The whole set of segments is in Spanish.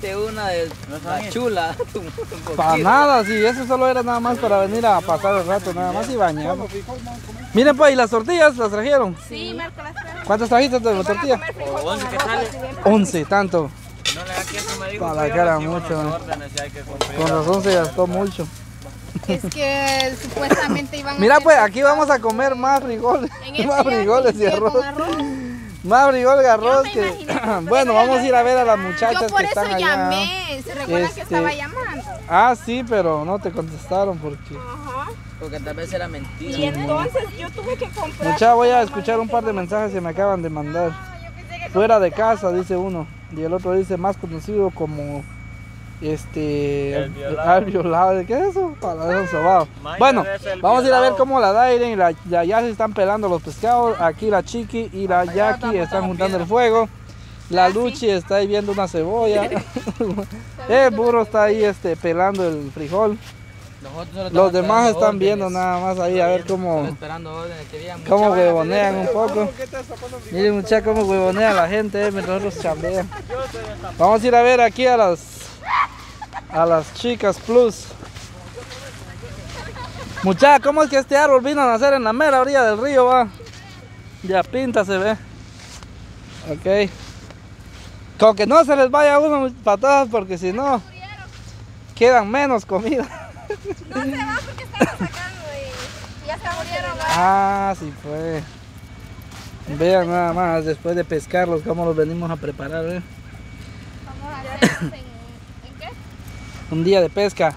pediste una de la chula. Para nada, sí, eso solo era nada más para venir a pasar el rato, nada más y bañarnos. Miren pues, ¿y las tortillas las trajeron? Sí, Marco, las trajo. ¿Cuántas trajiste de tortilla? 11 que sale. 11, tanto. No le da queso, me dijo. Para la cara mucho. Con razón se gastó mucho. Es que supuestamente iban a Mira hacer pues, aquí vamos a comer más frijoles, en este más día frijoles y que arroz. con arroz. Más frijoles y arroz me que... imaginé, pero Bueno, vamos a ir a ver a las muchachas Yo por que eso están allá. llamé, ¿se recuerdan que estaba llamando? Ah, sí, pero no te contestaron porque... Ajá. Porque tal vez era mentira. Y entonces yo tuve que comprar. Mucha, voy a escuchar un par de mensajes que me acaban de mandar. Fuera de casa, dice uno. Y el otro dice, más conocido como... El violado. ¿Qué es eso? Para un sobado. Bueno, vamos a ir a ver cómo la Dairen y la Yasi están pelando los pescados. Aquí la Chiqui y la Jackie están juntando el fuego. La Luchi está ahí viendo una cebolla. El burro está ahí pelando el frijol. Los demás están viendo nada más ahí a ver cómo huevonean un poco. Miren muchachos cómo huevonea la gente mientras nosotros chambean. Vamos a ir a ver aquí a las chicas plus. Muchachos, ¿cómo es que este árbol vino a nacer en la mera orilla del río? Va? Ya pinta se ve. Ok. Con que no se les vaya uno patadas porque si no quedan menos comida. No se va porque estaba sacando y ya se murieron. Ah, sí fue. Vean nada más, después de pescarlos, cómo los venimos a preparar. Vamos a hacer ¿en qué? Un día de pesca.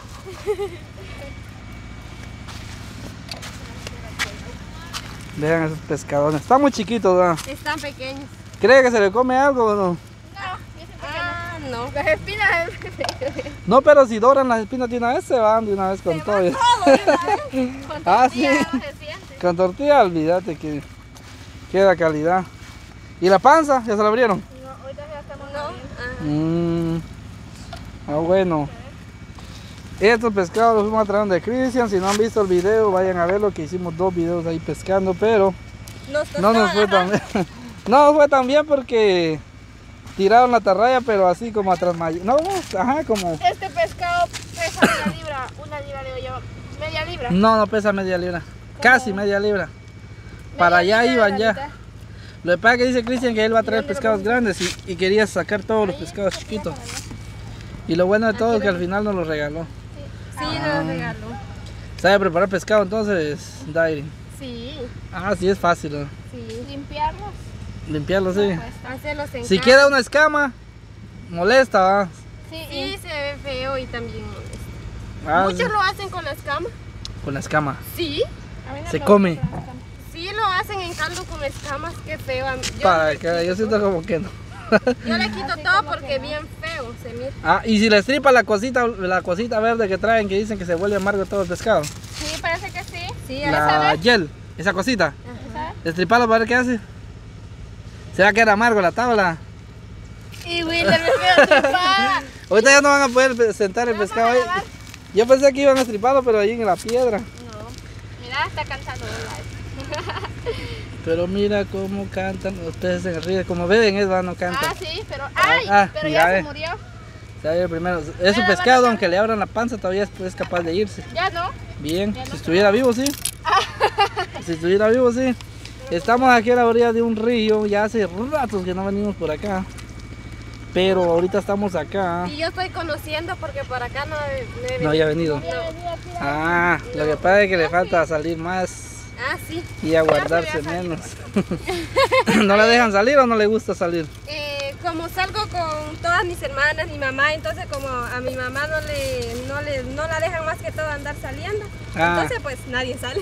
Vean esos pescadones, están muy chiquitos, ¿verdad? Están pequeños. ¿Cree que se le come algo o no? No, las espinas. No, pero si doran las espinas de una vez, se van de una vez con todo. Con Ah, sí. tortilla no se siente. Con tortilla, olvídate que queda calidad. ¿Y la panza? ¿Ya se la abrieron? No, ahorita ya estamos. Ah, bueno. Estos pescados los fuimos a traer de Cristian. Si no han visto el video, vayan a verlo, que hicimos 2 videos ahí pescando, pero no nos fue tan bien. No fue tan bien porque tiraron la atarraya, pero así como atrás. No, ajá, como... Este pescado pesa media libra, una libra le digo yo. Media libra. No pesa media libra. Casi media libra. Para allá iban ya. Lo que pasa es que dice Cristian que él va a traer pescados grandes y quería sacar todos los pescados chiquitos. Y lo bueno de todo es que al final nos los regaló. Sí, nos regaló. ¿Sabe preparar pescado entonces, Dairen? Sí. Ah, sí, es fácil, ¿no? Sí. Limpiarlos. Limpiarlo, sí. Hacerlos en Si casa. queda una escama, molesta, ¿va? Sí, se ve feo y también molesta. Ah, Muchos sí. lo hacen con la escama. Con la escama. Sí. Se come. Sí, lo hacen en caldo con escamas, qué feo. Yo siento como que no. Yo le quito todo porque bien feo se mira. Ah, y si le estripa la cosita verde que traen, que dicen que se vuelve amargo todo el pescado. Sí, parece que sí. Sí, La gel, esa cosita. Estripalo para ver qué hace. ¿Será que era amargo la tabla? Y Wilder me quedó tripada. Ahorita ya no van a poder sentar el pescado ahí. Yo pensé que iban a estriparlo, pero ahí en la piedra. No, mira, está cantando. Pero mira cómo cantan los peces en el río. Como beben, es no cantan. Ah, sí, pero, pero mira, ya se murió. ¿Sabe? Primero, es un pescado, aunque le abran la panza, todavía es capaz de irse. Ya no. Bien, si estuviera vivo, sí. Si estuviera vivo, sí. Estamos aquí a la orilla de un río, ya hace ratos que no venimos por acá. Pero ahorita estamos acá. Y yo estoy conociendo porque por acá no había venido. No. Ah, lo que pasa es que le falta salir más. Ah, sí. Y aguardarse menos. ¿No la dejan salir o no le gusta salir? Como salgo con todas mis hermanas, mi mamá, entonces como a mi mamá no la dejan más que todo andar saliendo. Entonces pues nadie sale.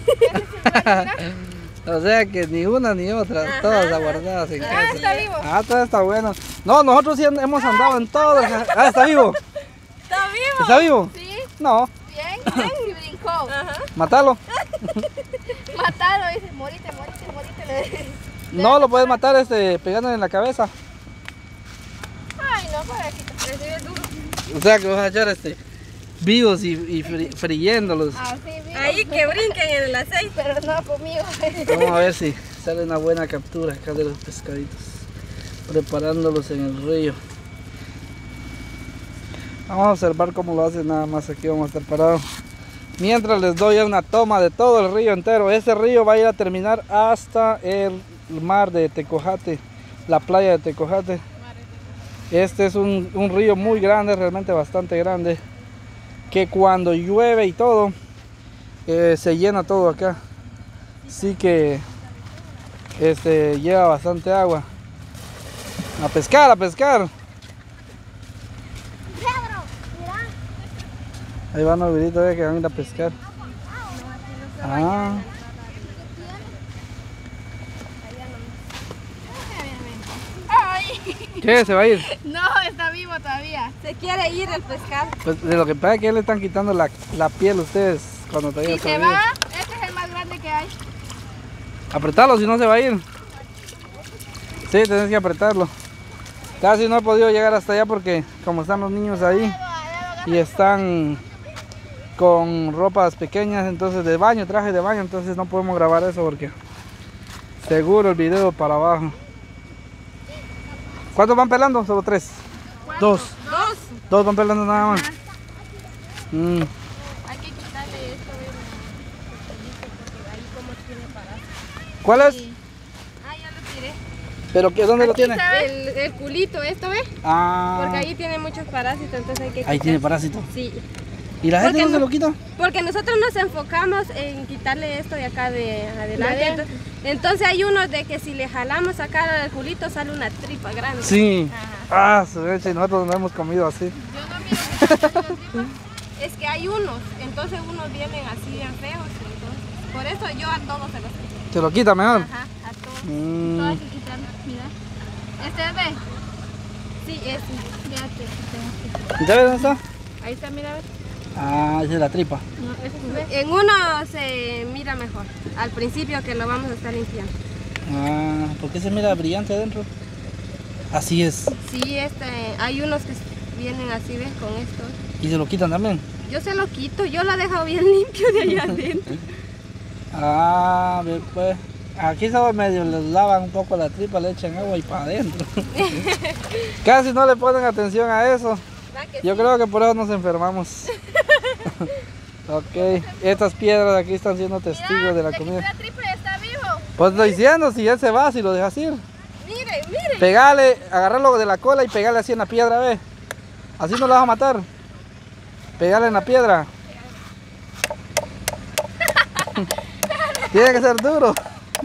O sea que ni una ni otra, todas aguardadas en casa. Está vivo. Ah, todo está bueno. No, nosotros sí hemos andado en todo. Ah, ¿está vivo? ¿Está vivo? ¿Está vivo? Sí. No. Bien, y brincó. Ajá. Mátalo. Mátalo, dice, morite. No, lo puedes matar pegándole en la cabeza. Ay, no, para que te recibe duro. O sea que vas a echar vivos y friéndolos. Ah, sí, vivo. Ahí que brinquen en el aceite. Pero no conmigo. Vamos a ver si sale una buena captura acá de los pescaditos. Preparándolos en el río. Vamos a observar cómo lo hacen nada más. Aquí vamos a estar parados. Mientras les doy una toma de todo el río entero. Este río va a ir a terminar hasta el mar de Tecojate, la playa de Tecojate. Este es un río muy grande, realmente bastante grande, que cuando llueve y todo, se llena todo acá. Así que lleva bastante agua. A pescar, a pescar. Ahí van los güiritos que van a ir a pescar. Ah. ¿Qué? ¿Se va a ir? No, está vivo todavía. Se quiere ir el pescado. Pues de lo que pasa es que le están quitando la piel a ustedes cuando todavía se va, este es el más grande que hay. Apretarlo, si no se va a ir. Sí, tenés que apretarlo. Casi no he podido llegar hasta allá porque como están los niños ahí y están con ropas pequeñas, entonces de baño, traje de baño, entonces no podemos grabar eso porque seguro el video para abajo. ¿Cuántos van pelando? Solo 3. 2. 2 van pelando nada más. Hay que quitarle esto porque ahí como tiene parásitos. ¿Cuál es? Ah, ya lo tiré. ¿Pero qué? ¿Dónde lo tiene? El culito, ¿esto ves? Ah. Porque ahí tiene muchos parásitos, entonces hay que quitar. Ahí tiene parásitos. Sí. ¿Y la gente no se lo quita? Porque nosotros nos enfocamos en quitarle esto de acá de adelante. Entonces hay unos de que si le jalamos acá al culito sale una tripa grande. Sí. Ajá. Ah, nosotros no hemos comido así. Yo no miro que sale la tripa. Es que hay unos, entonces unos vienen así bien feos. Entonces, por eso yo a todos se los quito. ¿Se lo quita mejor? Ajá, a todos. Todos hay que quitarlo, mira. ¿Este ve? Sí, ese. Ya te quité. ¿Ya ves dónde está? Ahí está, mira, a ver. Ah, esa es la tripa. No, ese en uno se mira mejor, al principio que lo vamos a estar limpiando. Ah, ¿por qué se mira brillante adentro? Así es. Sí, hay unos que vienen así, ¿ves? Con esto. ¿Y se lo quitan también? Yo se lo quito, yo lo dejo bien limpio de allá adentro. Ah, pues aquí solo medio les lavan un poco la tripa, le echan agua y para adentro. Casi no le ponen atención a eso. Yo creo que por eso nos enfermamos. Ok, estas piedras de aquí están siendo testigos de la comida. La tripa está vivo. Pues estoy diciendo, si él se va, si lo dejas ir. Mire, mire. Pegale, agarrarlo de la cola y pegarle así en la piedra, ve. Así no lo vas a matar. Pegale en la piedra. Tiene que ser duro.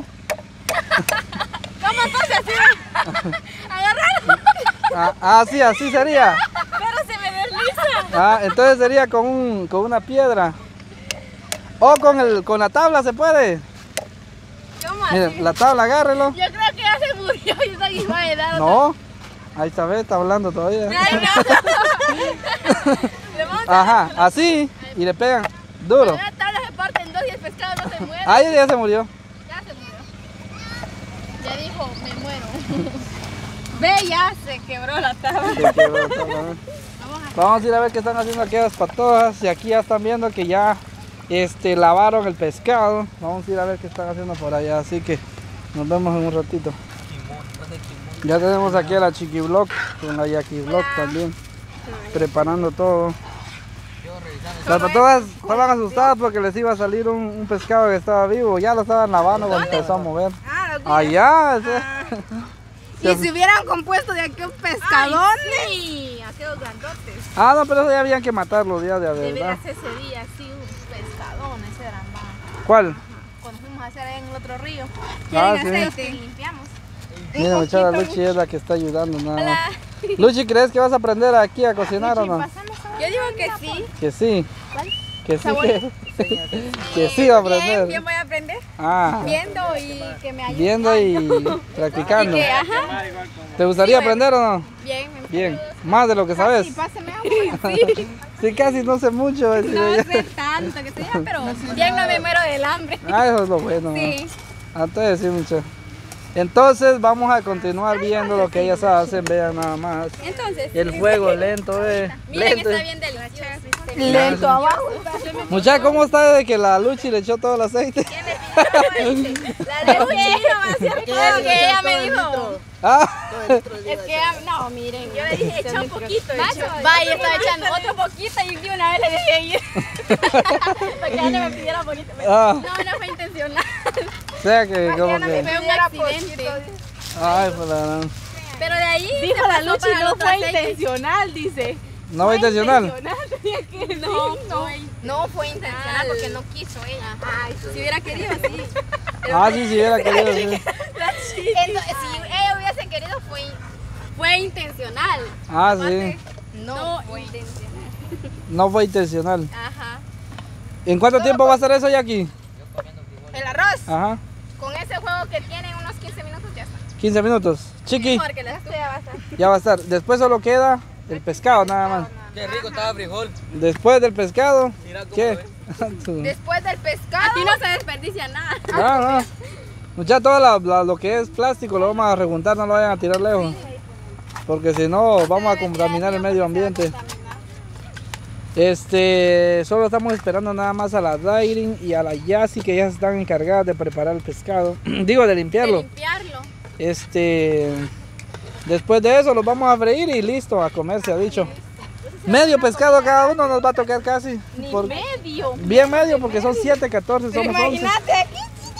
¿Cómo entonces así? Agarrarlo. Sí, así sería. Pero se me desliza. Entonces sería con una piedra. O con la tabla se puede. ¿Cómo así? Miren, la tabla agárrelo. Yo creo que ya se murió y está misma edad. No, ahí está, ve, está hablando todavía. Ay, no. Le vamos a Ajá, así, y le pegan duro. la tabla se parte en dos y el pescado no se muere. Ahí ya se murió. Ya se murió. Ya dijo, me muero. Ve, ya se quebró la tabla. Se quebró la tabla, ¿no? Vamos a ir a ver qué están haciendo aquí las patojas. Y aquí ya están viendo que ya lavaron el pescado. Vamos a ir a ver qué están haciendo por allá. Así que nos vemos en un ratito. Ya tenemos aquí a la Chiqui Vlog con la Jackie Vlog también, preparando todo. Las patojas estaban asustadas porque les iba a salir un pescado que estaba vivo. Ya lo estaban lavando cuando empezó a mover. Allá. Y si hubieran compuesto de aquellos pescadones. Sí, aquellos grandotes. No, pero eso ya habían que matarlo ya de verdad. De veras ese día, sí, un pescadón, ese era más. ¿Cuál? Cuando fuimos a hacer ahí en el otro río. ¿Quieren aceite? Limpiamos. Mira, muchacha, Luchi es la que está ayudando nada más. Luchi, ¿crees que vas a aprender aquí a cocinar o no? Yo digo que sí. Que sí. ¿Cuál? Que sí, que sí va a aprender. Bien voy a aprender. Viendo y que me ayude. Viendo y practicando. Ajá. ¿Te gustaría aprender o no? Bien. Bien. Más de lo que sabes. Sí, pásame agua. Sí. Sí, casi no sé mucho. No sé tanto que sea, pero bien no me muero del hambre. Eso es lo bueno. Sí. Entonces sí, mucho. Entonces vamos a continuar viendo lo que ellas hacen, vean nada más. Entonces, El fuego lento, miren, lento. está bien delicioso. Lento abajo. Muchacha, ¿cómo está desde que la Luchi le echó todo el aceite? La de es que ella me dijo. Ah, Es que, no, miren. Yo le dije, echa un poquito. Vaya, estaba echando otro poquito y de una vez le dejé ir. Para que ella no me pidiera poquito. ah, No fue intencional. o sea que como que... Fue un accidente. Ay, pues la gran- Pero de ahí. Dijo la Luchi, no fue intencional, dice. ¿No fue intencional? No fue intencional porque no quiso ella. Ay, si hubiera querido, sí. Ah, sí, sí, hubiera querido, sí. Entonces, si ella hubiese querido, fue intencional. Ah, sí. No fue intencional. No fue intencional. Ajá. ¿En cuánto tiempo va a ser eso, Jackie? El arroz, Ajá, con ese juego que tiene, unos 15 minutos ya está. 15 minutos. Chiqui, Porque la ya va a estar. ya va a estar. Después solo queda el pescado, nada más. Qué rico estaba frijol. Después del pescado, Mira cómo ¿qué? ve. Después del pescado. Aquí no se desperdicia nada. No, no. Mucha todo lo que es plástico lo vamos a rejuntar, no lo vayan a tirar lejos. Porque si no, vamos a contaminar el medio ambiente. Solo estamos esperando nada más a la Dairin y a la Yassi, que ellas están encargadas de preparar el pescado. Digo, de limpiarlo. Limpiarlo. Después de eso los vamos a freír y listo, a comer, se ha dicho. Medio pescado cada uno nos va a tocar casi. Medio. Bien medio, porque son 7, 14, somos 11. Imagínate aquí.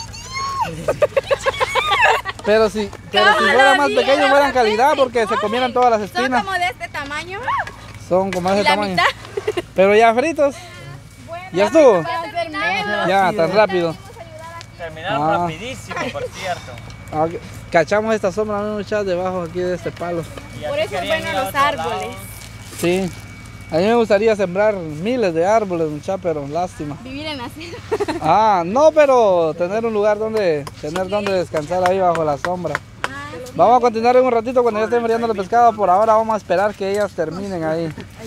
Pero si fuera más pequeño, fueran calidad, porque se comieran todas las Son espinas. como de este tamaño. Son como ese La tamaño. mitad. Pero ya fritos. ¿Ya estuvo? Para hacer medio. Ya, tan rápido. Terminaron Ah. rapidísimo, por cierto. Ah, cachamos esta sombra, muchachos, debajo aquí de este palo. Y Por así eso es querían bueno ir a los otro lado. árboles. Sí. A mí me gustaría sembrar miles de árboles, muchachos, pero lástima. Vivir en la selva. Ah, no, pero tener un lugar donde descansar ahí bajo la sombra. Vamos a continuar en un ratito cuando ya estén friendo el pescado. Por ahora vamos a esperar que ellas terminen ahí.